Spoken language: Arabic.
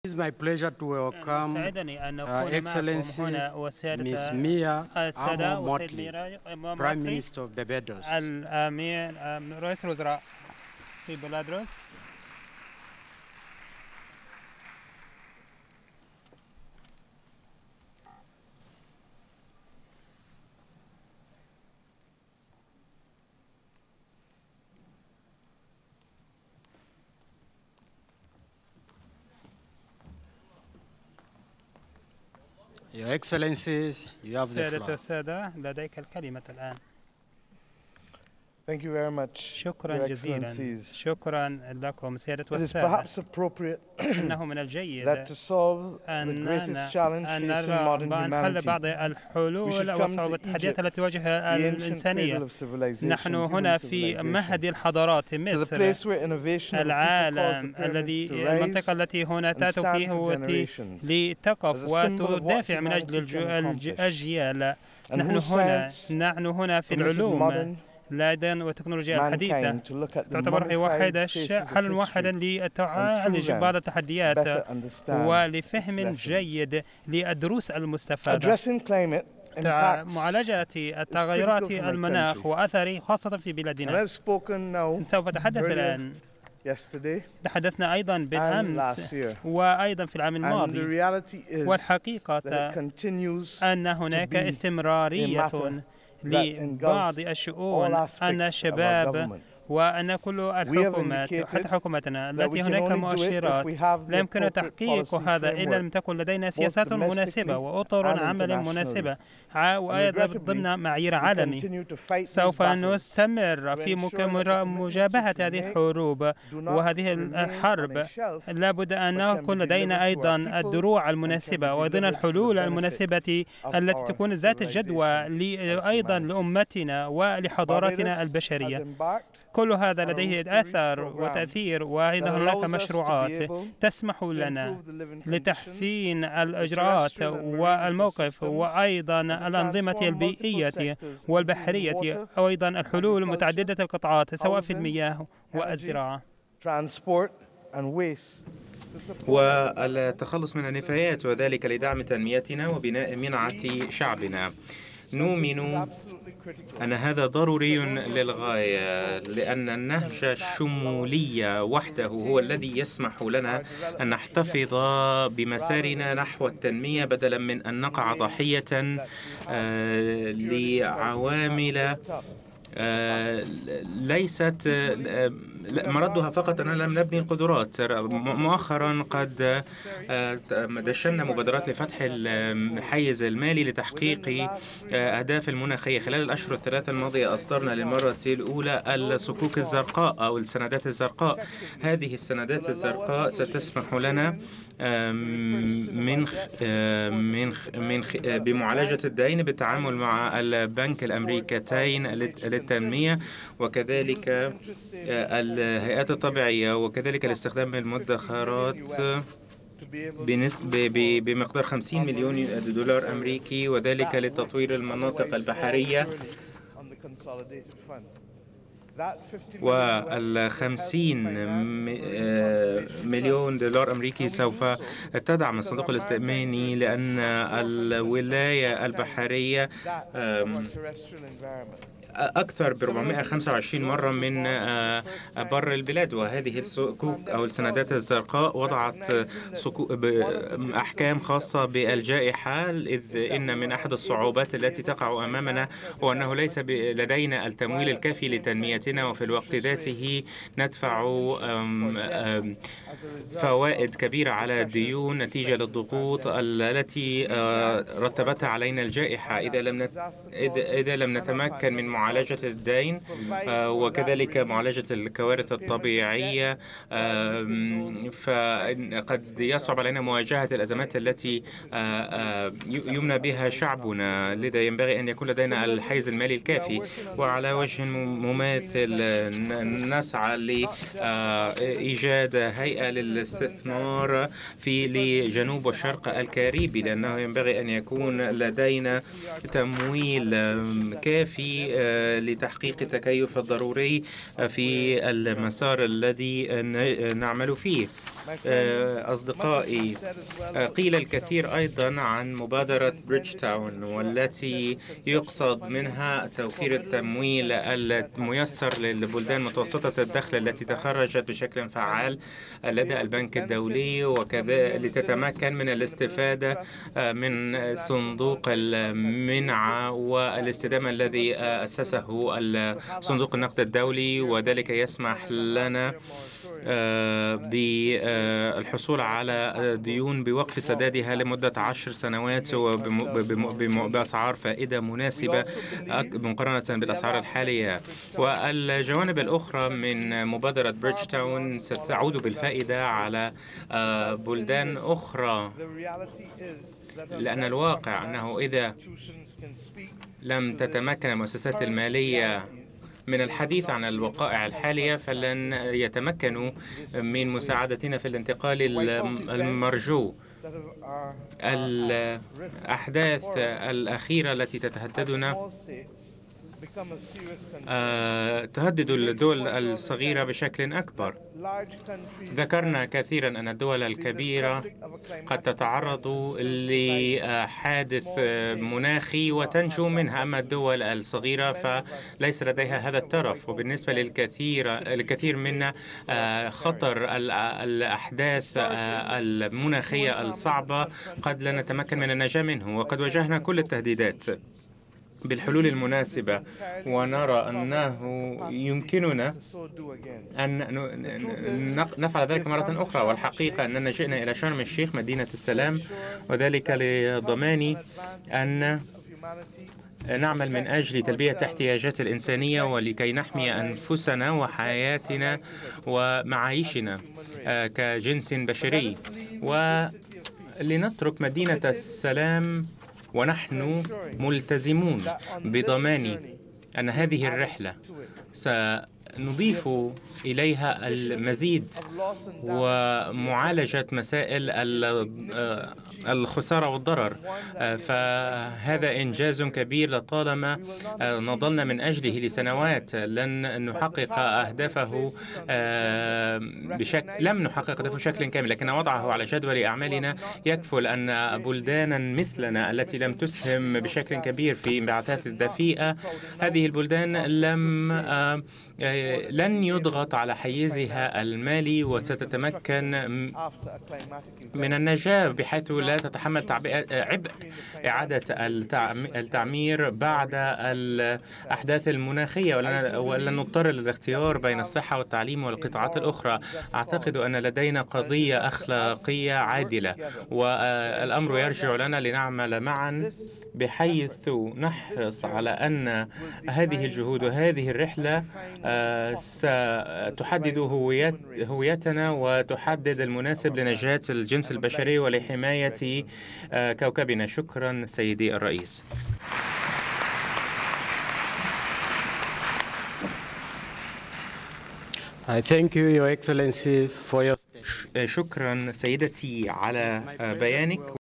It's my pleasure to welcome سعدني أن أكون معكم هنا والسادة Ms. Mia السادة Amo والسيد Motley, ميرا Prime Minister of Barbados. الأمير رئيس الوزراء في بلادروس. Your Excellency, you have the سيادة floor. السادة لديك الكلمة الآن. Thank you very much, شكرا Your جزيلا. Excellencies. شكرا لكم سيادة It is والسادة. perhaps appropriate إنه من الجيد that to solve the greatest challenge أن facing نرى modern بأن humanity, بعض الحلول come وصعوبة to التحديات Egypt, التي تواجه the ancient الإنسانية. cradle of civilization, نحن human هنا في civilization, مهد الحضارات to the مصر، place where innovation of the people caused the العالم pyramids الذي to المنطقة rise التي هنا and تأتوا stand فيه for generations لتقف as a symbol of what وتدافع من أجل humanity can accomplish. الأجيال. And نحن whose هنا science في permitted العلوم modern لايدن والتكنولوجيا الحديثة mankind to look at the تعتبر هي mummified faces of حل واحدا history لتعالج بعض التحديات better understand ولفهم its lessons. جيد للدروس المستفادة. Addressing climate impacts معالجة التغيرات critical for my المناخ country. وأثره خاصة في And بلادنا. I've spoken now سوف أتحدث earlier الآن. yesterday تحدثنا أيضا and بالأمس last year. وأيضا في العام And the الماضي. reality is والحقيقة that it continues أن هناك to be استمرارية a matter لبعض engulfs الشؤون all أن aspects of our الشباب government. وأن كل الحكومات indicated حتى حكومتنا that التي we can هناك only do it if مؤشرات we have the لا يمكن appropriate تحقيق policy هذا إن لم framework, تكن لدينا both سياسات مناسبة domestically وأطر and عمل internationally. مناسبة وأيضا regrettably, ضمن معايير We عالمي. continue to fight these سوف battles نستمر to في ensure that the مجابهة commitments which we هذه make الحروب do not وهذه remain on الحرب. a shelf, لا بد أن but can يكون be لدينا delivered to our أيضا people الدروع and can المناسبة be وأيضا delivered for the الحلول benefit المناسبة of التي our تكون ذات الجدوى civilization as أيضا humanity. لأمتنا ولحضارتنا Barbados has البشرية. embarked كل هذا on a لديه roof to reach أثر program وتأثير that وأيضا هناك allows us to be مشروعات able تسمح to لنا improve the living conditions, لتحسين the الإجراءات terrestrial and marine والموقف ecosystems, وأيضا and to الأنظمة transform multiple البيئية sectors, والبحرية including وأيضا الحلول agriculture, متعددة القطاعات سواء في housing, المياه energy, والزراعة transport and waste. to support والتخلص من النفايات وذلك لدعم تنميتنا وبناء منعة شعبنا. نؤمن أن هذا ضروري للغاية لأن النهج الشمولي وحده هو الذي يسمح لنا أن نحتفظ بمسارنا نحو التنمية بدلا من أن نقع ضحية لعوامل ليست مردها فقط أننا لم نبني القدرات. مؤخرا قد دشنا مبادرات لفتح الحيز المالي لتحقيق أهداف المناخية. خلال الأشهر الثلاثة الماضية أصدرنا للمرة الأولى الصكوك الزرقاء أو السندات الزرقاء. هذه السندات الزرقاء ستسمح لنا بمعالجة الدين بالتعامل مع البنك الأمريكتين للتنمية وكذلك الهيئات الطبيعية وكذلك الاستخدام المدخرات بمقدار 50 مليون دولار أمريكي وذلك لتطوير المناطق البحرية. وال50 مليون دولار أمريكي سوف تدعم الصندوق الاستثماري لأن الولاية البحرية أكثر ب 425 مرة من بر البلاد. وهذه الصكوك أو السندات الزرقاء وضعت أحكام خاصة بالجائحة، إذ إن من أحد الصعوبات التي تقع أمامنا هو أنه ليس لدينا التمويل الكافي لتنميتنا وفي الوقت ذاته ندفع فوائد كبيرة على الديون نتيجة للضغوط التي رتبتها علينا الجائحة. إذا لم نتمكن من معالجة الدين وكذلك معالجة الكوارث الطبيعية فقد يصعب علينا مواجهة الأزمات التي يمنى بها شعبنا. لذا ينبغي أن يكون لدينا الحيز المالي الكافي. وعلى وجه مماثل نسعى لإيجاد هيئة للاستثمار في لجنوب وشرق الكاريبي، لأنه ينبغي أن يكون لدينا تمويل كافي لتحقيق التكيف الضروري في المسار الذي نعمل فيه. أصدقائي، قيل الكثير أيضا عن مبادرة بريدج تاون، والتي يقصد منها توفير التمويل الميسر للبلدان متوسطة الدخل التي تخرجت بشكل فعال لدى البنك الدولي، وكذا لتتمكن من الاستفادة من صندوق المنعة والاستدامة الذي أسسه صندوق النقد الدولي، وذلك يسمح لنا بالحصول على ديون بوقف سدادها لمدة 10 سنوات وبأسعار فائدة مناسبة مقارنة بالأسعار الحالية. والجوانب الأخرى من مبادرة بريدج تاون ستعود بالفائدة على بلدان أخرى، لأن الواقع أنه إذا لم تتمكن المؤسسات المالية من الحديث عن الوقائع الحالية فلن يتمكنوا من مساعدتنا في الانتقال المرجو. الأحداث الأخيرة التي تتهددنا تهدد الدول الصغيرة بشكل أكبر. ذكرنا كثيرا أن الدول الكبيرة قد تتعرض لحادث مناخي وتنجو منها، أما الدول الصغيرة فليس لديها هذا الترف، وبالنسبة للكثير منا خطر الأحداث المناخية الصعبة قد لا نتمكن من النجاة منه، وقد واجهنا كل التهديدات بالحلول المناسبة، ونرى أنه يمكننا أن نفعل ذلك مرة أخرى. والحقيقة أننا جئنا إلى شرم الشيخ مدينة السلام، وذلك لضمان أن نعمل من أجل تلبية احتياجات الإنسانية ولكي نحمي أنفسنا وحياتنا ومعايشنا كجنس بشري، ولنترك مدينة السلام ونحن ملتزمون بضمان أن هذه الرحلة سنضيف إليها المزيد ومعالجة مسائل الخسارة والضرر، فهذا إنجاز كبير لطالما نضلنا من أجله لسنوات. لن نحقق أهدافه لم نحقق أهدافه بشكل كامل، لكن وضعه على جدول أعمالنا يكفل أن بلدانا مثلنا التي لم تسهم بشكل كبير في انبعاثات الدفيئة، هذه البلدان لن يضغط على حيزها المالي وستتمكن من النجاة، بحيث لا تتحمل عبء إعادة التعمير بعد الأحداث المناخية، ولن نضطر للاختيار بين الصحة والتعليم والقطاعات الأخرى. أعتقد أن لدينا قضية أخلاقية عادلة، والأمر يرجع لنا لنعمل معا بحيث نحرص على أن هذه الجهود وهذه الرحلة ستحدد هويتنا وتحدد المناسب لنجاة الجنس البشري ولحماية كوكبنا. شكرا سيدي الرئيس. I thank you, Your Excellency, for your شكرا سيدتي على بيانك.